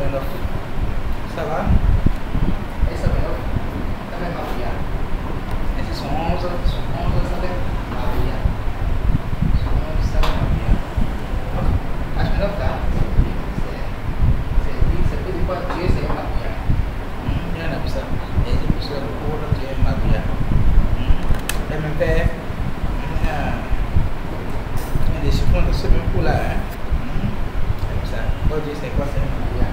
Saint-Benoît. Ça va? Et Saint-Benoît, ça va Maria. Et c'est son 11, ça va Maria. Son 11, ça va Maria. Donc, à Saint-Benoît, là, c'est plus de quoi Dieu, c'est Maria. Il y en a plus ça. Et c'est plus le cours de Dieu, Maria. Et même père, il y a des chiffons de ce même coup-là, hein. Comme ça. Oh Dieu, c'est quoi, c'est Maria.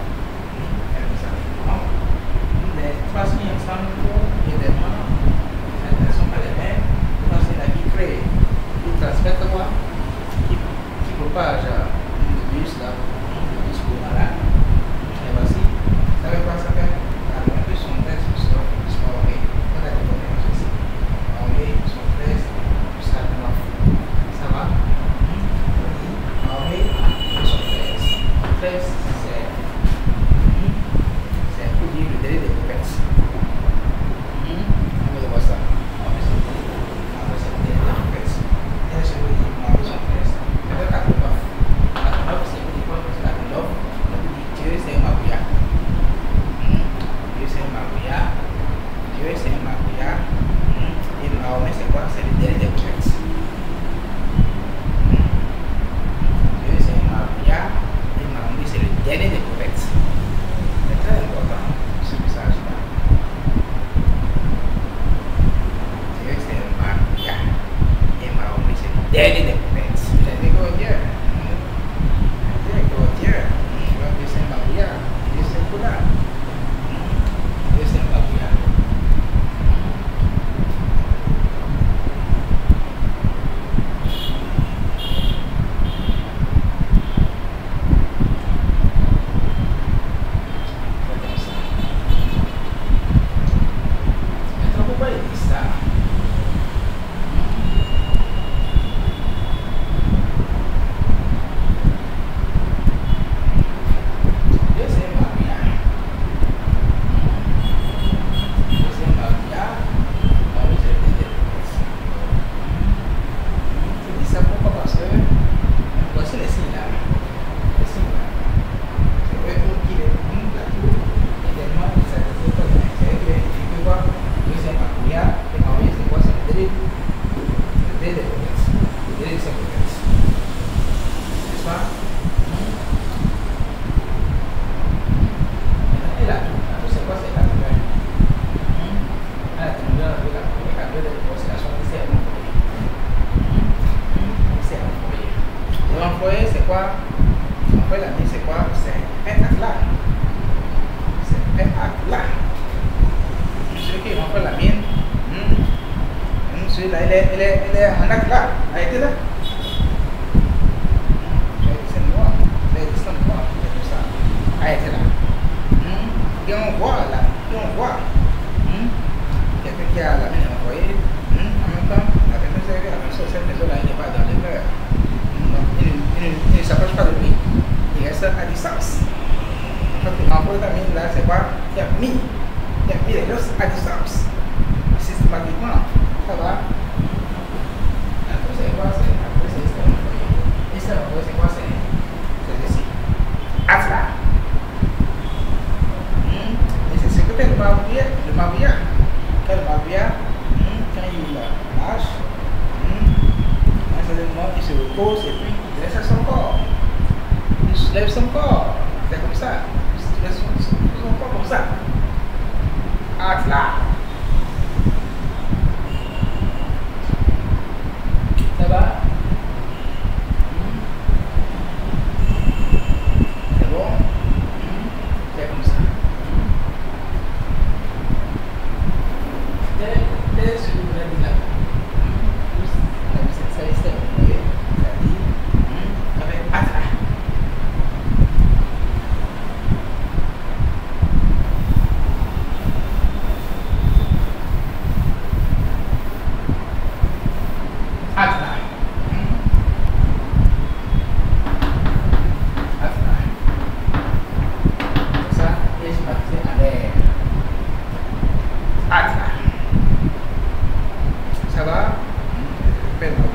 Les trois signes ensemble pour évidemment, elles ne sont pas les mêmes. C'est la vie créée. Ils transmettent quoi qui propage le virus là, le virus pour malade. Et voici, ça veut quoi ça fait? Un peu son test, son envoyé. On a des problèmes ici. Envoyé son test, ça va? Envoyé son test. Test, c'est pour dire le délai de compétence. On va voir ça. On va essayer le délai de compétence. Et là, je vais dire, on va son test. Avec la couleur. La couleur, c'est une fois que la couleur, on dit Dieu, c'est un Maria. Dieu, c'est un Maria. Dieu, c'est un Maria. Et Mahomet, c'est quoi? C'est le délai de compétence. Dieu, c'est un Maria. Et Mahomet, c'est le délai de compétence. C'est très important ce message-là. Dieu, c'est un Maria. Et Mahomet, c'est le délai de compétence. Il a dit que Dieu. Dieu, c'est un Maria. Dieu, c'est un Koula. Dieu, c'est un Maria. Ça va?